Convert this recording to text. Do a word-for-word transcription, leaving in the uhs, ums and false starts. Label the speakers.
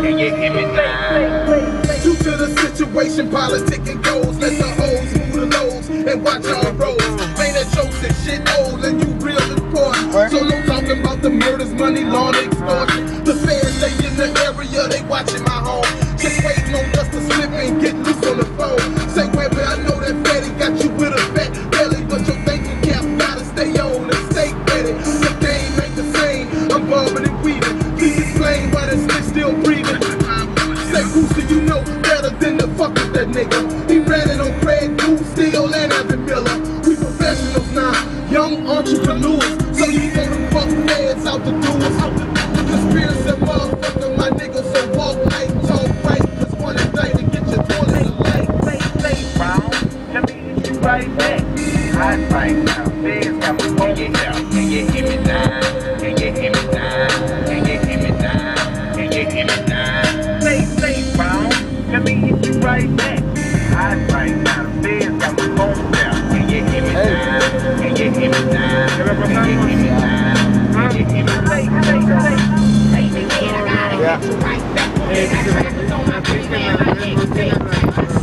Speaker 1: Can you hear me now?
Speaker 2: Due to the situation, politicking goes. Let the hoes move the lows and watch our roads. Ain't that jokes and shit old and you real important. So no talking about the murders, money, law, and extortion. The fans, they in the area, they watching my home. Just waiting on us to slip and get loose on the phone. Say, Webbie, I know that fatty got you with a fat belly, but your thinking cap gotta stay on and stay ready. The game ain't the same, I'm bobbing and weaving. Please explain why this bitch still breathing. Say, Crusing, you know better than the fuck with that nigga. He ran it on Craig, Goose, Steel, and Evan Miller. We professionals now, young entrepreneurs. So you know the fuck fans out the doors. Conspiracy motherfucker, my nigga, so walk right, talk right. Cause one day to get your toilet in light.
Speaker 1: Let me hit you right back. Hot right now, feds got my phone. Can you hear me now? Can you hear me now? Can you hear me now? Can you hear me now? Stay safe, round. Let me hit you right back. Hot right now, feds got my phone down. Can you hear me now? Can you hear me now? Can you hear me now? Can you hear me now? Stay, stay, stay. Hey, again, I gotta get you right back. I got on my feet, man. I can't stay.